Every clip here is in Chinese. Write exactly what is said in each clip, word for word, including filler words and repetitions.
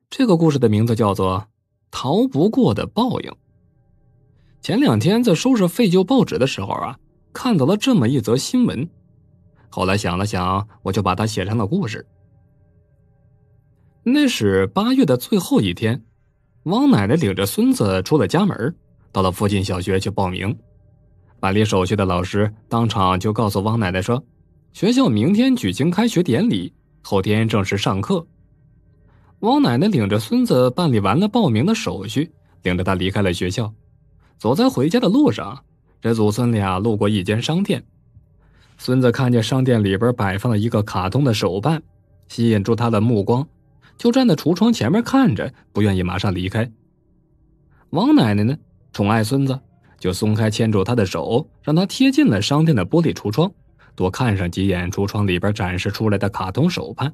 这个故事的名字叫做《逃不过的报应》。前两天在收拾废旧报纸的时候啊，看到了这么一则新闻，后来想了想，我就把它写成了故事。那是八月的最后一天，汪奶奶领着孙子出了家门，到了附近小学去报名。办理手续的老师当场就告诉汪奶奶说，学校明天举行开学典礼，后天正式上课。汪奶奶领着孙子办理完了报名的手续，领着他离开了学校。走在回家的路上，这祖孙俩路过一间商店。孙子看见商店里边摆放了一个卡通的手办，吸引住他的目光，就站在橱窗前面看着，不愿意马上离开。王奶奶呢，宠爱孙子，就松开牵住他的手，让他贴近了商店的玻璃橱窗，多看上几眼橱窗里边展示出来的卡通手办。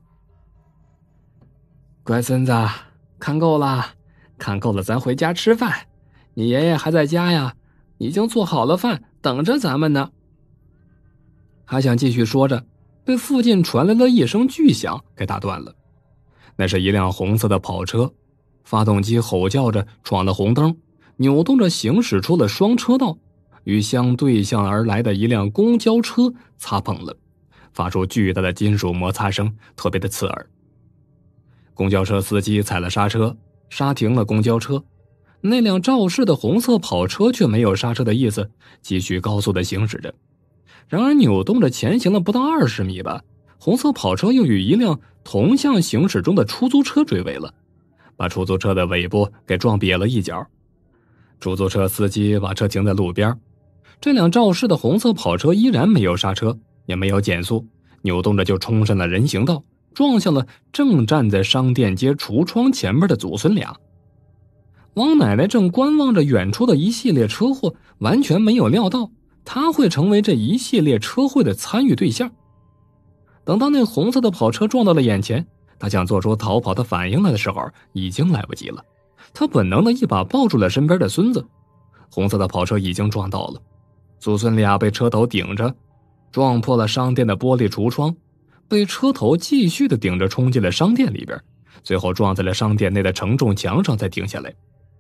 乖孙子，看够了，看够了，咱回家吃饭。你爷爷还在家呀，已经做好了饭，等着咱们呢。还想继续说着，被附近传来了一声巨响给打断了。那是一辆红色的跑车，发动机吼叫着闯了红灯，扭动着行驶出了双车道，与相对向而来的一辆公交车擦碰了，发出巨大的金属摩擦声，特别的刺耳。公交车司机踩了刹车，刹停了公交车。那辆肇事的红色跑车却没有刹车的意思，继续高速的行驶着。然而扭动着前行了不到二十米吧，红色跑车又与一辆同向行驶中的出租车追尾了，把出租车的尾部给撞瘪了一角。出租车司机把车停在路边，这辆肇事的红色跑车依然没有刹车，也没有减速，扭动着就冲上了人行道，撞向了正站在商店街橱窗前面的祖孙俩。王奶奶正观望着远处的一系列车祸，完全没有料到她会成为这一系列车祸的参与对象。等到那红色的跑车撞到了眼前，她想做出逃跑的反应来的时候，已经来不及了。她本能的一把抱住了身边的孙子，红色的跑车已经撞到了，祖孙俩被车头顶着，撞破了商店的玻璃橱窗，被车头继续的顶着冲进了商店里边，最后撞在了商店内的承重墙上再停下来。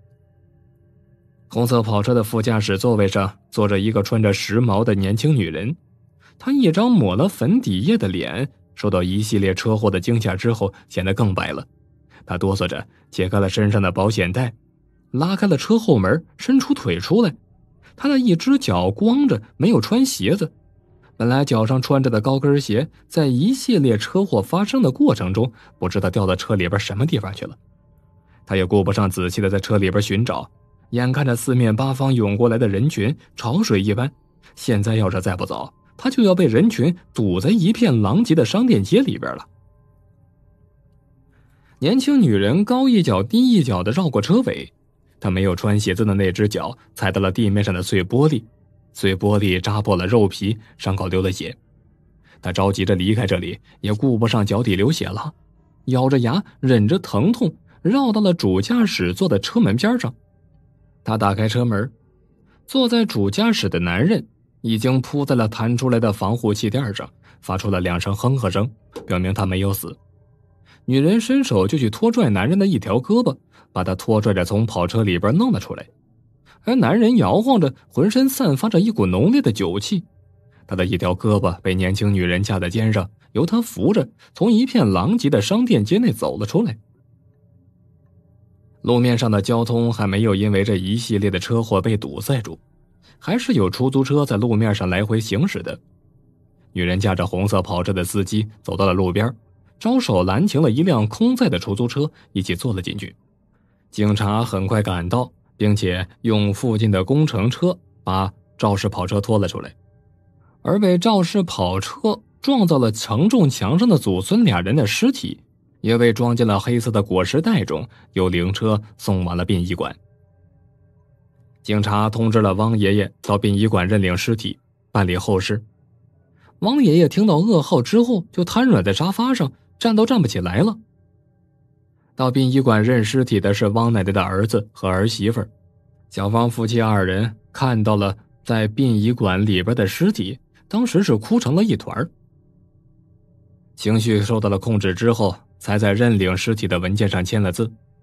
红色跑车的副驾驶座位上坐着一个穿着时髦的年轻女人，她一张抹了粉底液的脸受到一系列车祸的惊吓之后显得更白了。她哆嗦着解开了身上的保险带，拉开了车后门，伸出腿出来。她的一只脚光着，没有穿鞋子。本来脚上穿着的高跟鞋在一系列车祸发生的过程中不知道掉到车里边什么地方去了。她也顾不上仔细的在车里边寻找，眼看着四面八方涌过来的人群潮水一般，现在要是再不走，他就要被人群堵在一片狼藉的商店街里边了。年轻女人高一脚低一脚的绕过车尾，她没有穿鞋子的那只脚踩到了地面上的碎玻璃，碎玻璃扎破了肉皮，伤口流了血。她着急着离开这里，也顾不上脚底流血了，咬着牙忍着疼痛，绕到了主驾驶座的车门边上。他打开车门，坐在主驾驶的男人已经扑在了弹出来的防护气垫上，发出了两声哼呵声，表明他没有死。女人伸手就去拖拽男人的一条胳膊，把他拖拽着从跑车里边弄了出来。而男人摇晃着，浑身散发着一股浓烈的酒气。他的一条胳膊被年轻女人架在肩上，由他扶着从一片狼藉的商店街内走了出来。路面上的交通还没有因为这一系列的车祸被堵塞住，还是有出租车在路面上来回行驶的。女人驾着红色跑车的司机走到了路边，招手拦停了一辆空载的出租车，一起坐了进去。警察很快赶到，并且用附近的工程车把肇事跑车拖了出来。而被肇事跑车撞到了承重墙上的祖孙俩人的尸体也被装进了黑色的果实袋中，由灵车送往了殡仪馆。警察通知了汪爷爷到殡仪馆认领尸体，办理后事。汪爷爷听到噩耗之后，就瘫软在沙发上，站都站不起来了。到殡仪馆认尸体的是汪奶奶的儿子和儿媳妇。小汪夫妻二人看到了在殡仪馆里边的尸体，当时是哭成了一团。情绪受到了控制之后，才在认领尸体的文件上签了字，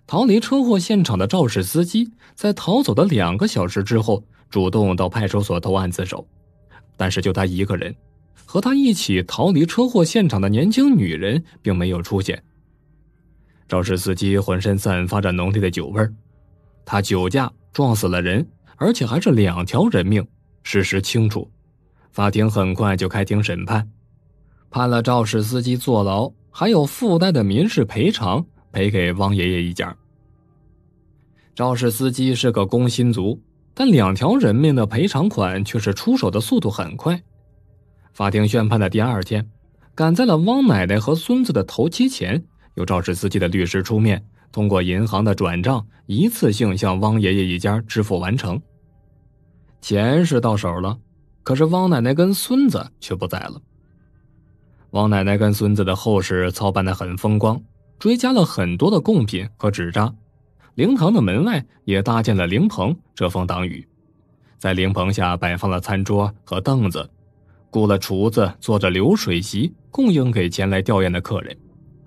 逃离车祸现场的肇事司机在逃走的两个小时之后主动到派出所投案自首，但是就他一个人，和他一起逃离车祸现场的年轻女人并没有出现。肇事司机浑身散发着浓烈的酒味，他酒驾撞死了人，而且还是两条人命，事实清楚。法庭很快就开庭审判，判了肇事司机坐牢，还有附带的民事赔偿赔给汪爷爷一家。肇事司机是个工薪族，但两条人命的赔偿款却是出手的速度很快。法庭宣判的第二天，赶在了汪奶奶和孙子的头七前，由肇事司机的律师出面，通过银行的转账一次性向汪爷爷一家支付完成。钱是到手了，可是汪奶奶跟孙子却不在了。汪奶奶跟孙子的后事操办得很风光，追加了很多的贡品和纸扎，灵堂的门外也搭建了灵棚遮风挡雨，在灵棚下摆放了餐桌和凳子，雇了厨子做着流水席供应给前来吊唁的客人。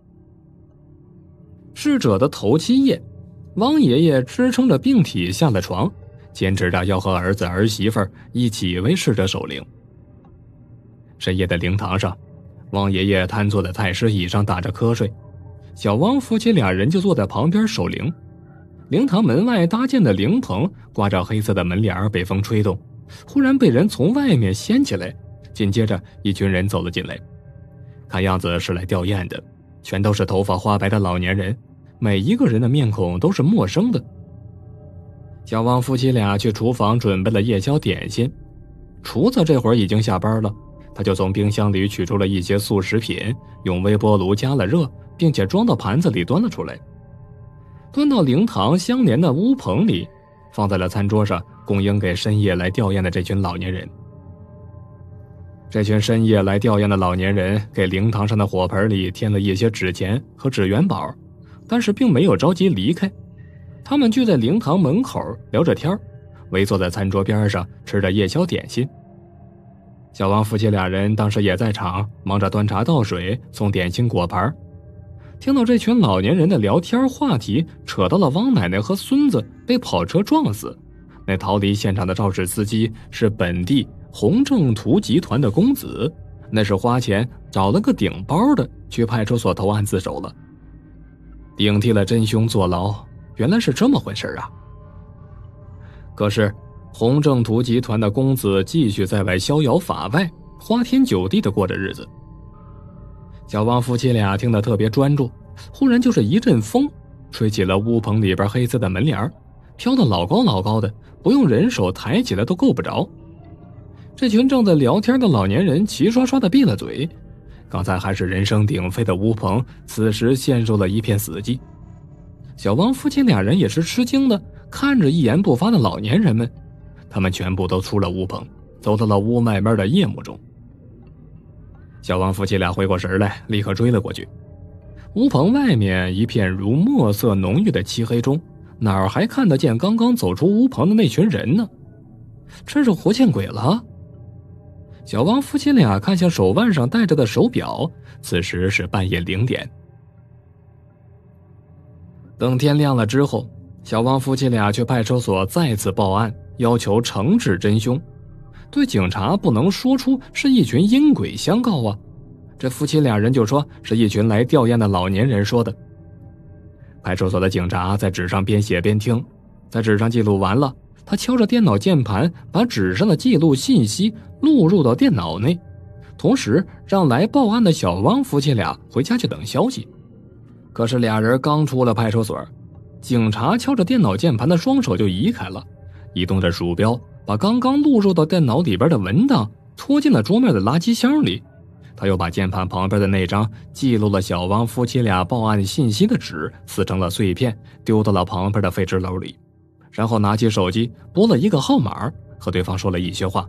逝者的头七夜，汪爷爷支撑着病体下了床，坚持着要和儿子儿媳妇一起为逝者守灵。深夜的灵堂上，汪爷爷瘫坐在太师椅上打着瞌睡，小汪夫妻俩人就坐在旁边守灵。灵堂门外搭建的灵棚挂着黑色的门帘被风吹动，忽然被人从外面掀起来，紧接着一群人走了进来，看样子是来吊唁的，全都是头发花白的老年人，每一个人的面孔都是陌生的。小汪夫妻俩去厨房准备了夜宵点心，厨子这会儿已经下班了，他就从冰箱里取出了一些速食品，用微波炉加了热，并且装到盘子里端了出来，端到灵堂相连的屋棚里，放在了餐桌上，供应给深夜来吊唁的这群老年人。这群深夜来吊唁的老年人给灵堂上的火盆里添了一些纸钱和纸元宝，但是并没有着急离开，他们聚在灵堂门口聊着天，围坐在餐桌边上吃着夜宵点心。小汪夫妻俩人当时也在场，忙着端茶倒水送点心果盘。听到这群老年人的聊天话题扯到了汪奶奶和孙子被跑车撞死，那逃离现场的肇事司机是本地洪正图集团的公子，那是花钱找了个顶包的去派出所投案自首了，顶替了真凶坐牢，原来是这么回事啊。可是洪正图集团的公子继续在外逍遥法外，花天酒地的过着日子。小汪夫妻俩听得特别专注，忽然就是一阵风吹起了屋棚里边黑色的门帘，飘得老高老高的，不用人手抬起来都够不着。这群正在聊天的老年人齐刷刷的闭了嘴，刚才还是人声鼎沸的屋棚此时陷入了一片死寂。小汪夫妻俩人也是吃惊的看着一言不发的老年人们，他们全部都出了屋棚，走到了屋外面的夜幕中。小汪夫妻俩回过神来，立刻追了过去。屋棚外面一片如墨色浓郁的漆黑中，哪儿还看得见刚刚走出屋棚的那群人呢？这是活见鬼了！小汪夫妻俩看向手腕上戴着的手表，此时是半夜零点。等天亮了之后，小汪夫妻俩去派出所再次报案，要求惩治真凶。对警察不能说出是一群阴鬼相告啊，这夫妻俩人就说是一群来吊唁的老年人说的。派出所的警察在纸上边写边听，在纸上记录完了，他敲着电脑键盘，把纸上的记录信息录入到电脑内，同时让来报案的小汪夫妻俩回家去等消息。可是俩人刚出了派出所，警察敲着电脑键盘的双手就移开了，移动着鼠标把刚刚录入到电脑里边的文档拖进了桌面的垃圾箱里。他又把键盘旁边的那张记录了小汪夫妻俩报案信息的纸撕成了碎片，丢到了旁边的废纸篓里，然后拿起手机拨了一个号码，和对方说了一些话。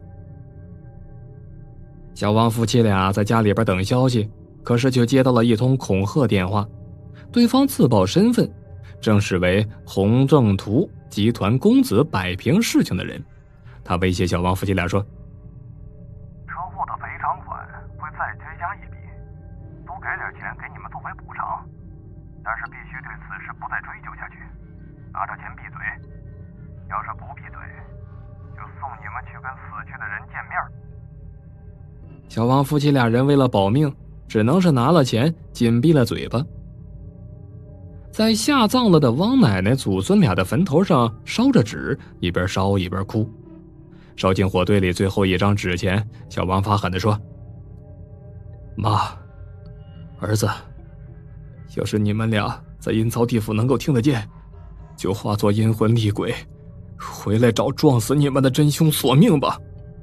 小汪夫妻俩在家里边等消息，可是却接到了一通恐吓电话，对方自报身份，正是为洪正图集团公子摆平事情的人。他威胁小汪夫妻俩说， 车祸的赔偿款会再追加一笔，多给点钱给你们作为补偿，但是必须对死此事不再追究下去，拿着钱闭嘴。要是不闭嘴，就送你们去跟死去的人见面。 小王夫妻俩人为了保命，只能是拿了钱紧闭了嘴巴。在下葬了的汪奶奶祖孙俩的坟头上烧着纸，一边烧一边哭。烧进火堆里最后一张纸钱，小王发狠地说：妈，儿子，要是你们俩在阴曹地府能够听得见，就化作阴魂厉鬼，回来找撞死你们的真凶索命吧。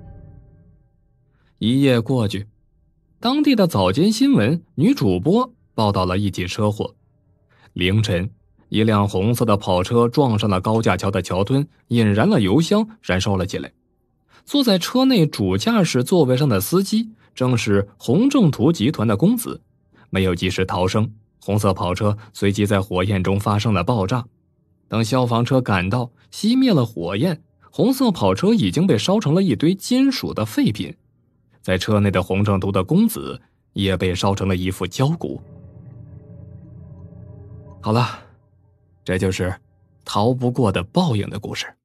一夜过去，当地的早间新闻女主播报道了一起车祸。凌晨，一辆红色的跑车撞上了高架桥的桥墩，引燃了油箱，燃烧了起来。坐在车内主驾驶座位上的司机正是洪正图集团的公子，没有及时逃生，红色跑车随即在火焰中发生了爆炸。等消防车赶到，熄灭了火焰，红色跑车已经被烧成了一堆金属的废品。在车内的洪正图的公子也被烧成了一副焦骨。好了，这就是逃不过的报应的故事。